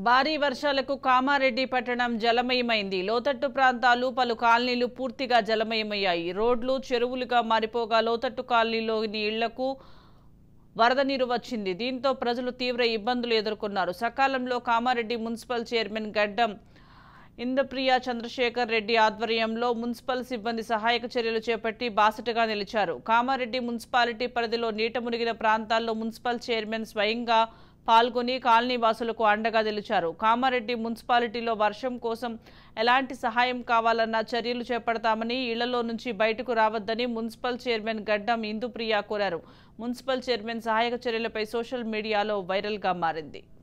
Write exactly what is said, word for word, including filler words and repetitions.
భారీ వర్షాలకు కామారెడ్డి పట్టణం జలమయమైంది. లోతట్టు ప్రాంతాలు పలు కాలనీలు పూర్తిగా జలమయమయ్యాయి. రోడ్లు చెరువులుగా మారిపోగా లోతట్టు కాలనీలోని ఇళ్లకు వరద నీరు వచ్చింది. దీంతో ప్రజలు తీవ్ర ఇబ్బందులు ఎదుర్కొన్నారు. సకాలంలో కామారెడ్డి మున్సిపల్ చైర్మన్ గడ్డం ఇంద్రప్రియ చంద్రశేఖర్ రెడ్డి ఆధ్వర్యంలో మున్సిపల్ సిబ్బంది సహాయక చర్యలు చేపట్టి బాసటగా నిలిచారు. కామారెడ్డి మున్సిపాలిటీ పరిధిలో నీట మునిగిన ప్రాంతాల్లో మున్సిపల్ చైర్మన్ స్వయంగా పాల్గొని కాలనీ వాసులకు అండగా నిలిచారు. కామారెడ్డి మున్సిపాలిటీలో వర్షం కోసం ఎలాంటి సహాయం కావాలన్నా చర్యలు చేపడతామని, ఇళ్లలో నుంచి బయటకు రావద్దని మున్సిపల్ చైర్మన్ గడ్డం ఇందుప్రియ కోరారు. మున్సిపల్ చైర్మన్ సహాయక చర్యలపై సోషల్ మీడియాలో వైరల్ గా మారింది.